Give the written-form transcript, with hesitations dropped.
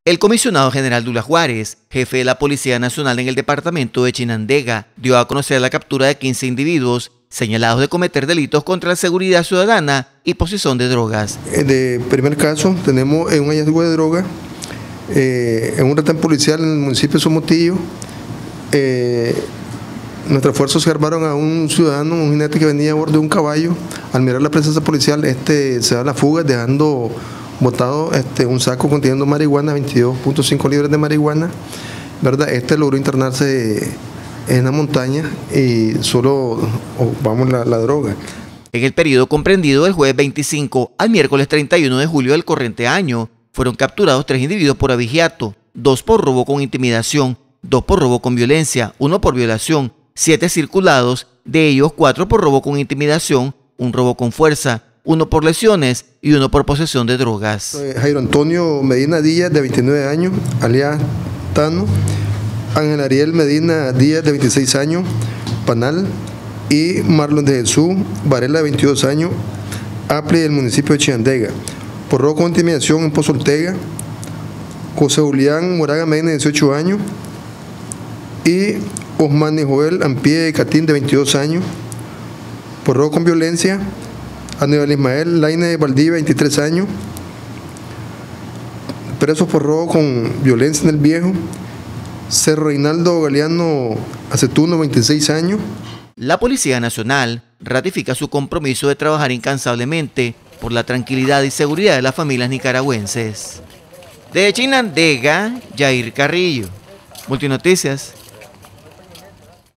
El comisionado general Dula Juárez, jefe de la Policía Nacional en el departamento de Chinandega, dio a conocer la captura de 15 individuos señalados de cometer delitos contra la seguridad ciudadana y posesión de drogas. De primer caso, tenemos un hallazgo de droga en un retén policial en el municipio de Somotillo. Nuestras fuerzas observaron a un ciudadano, un jinete que venía a bordo de un caballo. Al mirar la presencia policial, se da la fuga, dejando botado un saco conteniendo marihuana, 22.5 libras de marihuana, ¿verdad? Logró internarse en la montaña y solo ocupamos la droga. En el periodo comprendido del jueves 25 al miércoles 31 de julio del corriente año, fueron capturados 3 individuos por abigeato, 2 por robo con intimidación, 2 por robo con violencia, 1 por violación, 7 circulados, de ellos 4 por robo con intimidación, 1 robo con fuerza, 1 por lesiones y 1 por posesión de drogas. Jairo Antonio Medina Díaz, de 29 años, alias Tano. Ángel Ariel Medina Díaz, de 26 años, Panal. Y Marlon de Jesús Varela, de 22 años, APLI del municipio de Chinandega. Por robo con intimidación en Pozo Ortega. José Julián Moraga Medina, de 18 años. Y Osmani Joel Ampie Catín, de 22 años. Por robo con violencia. Aníbal Ismael Laine Valdivia, 23 años, preso por robo con violencia en el Viejo. Cerro Reinaldo Galeano Acetuno, 26 años. La Policía Nacional ratifica su compromiso de trabajar incansablemente por la tranquilidad y seguridad de las familias nicaragüenses. De Chinandega, Jair Carrillo, Multinoticias.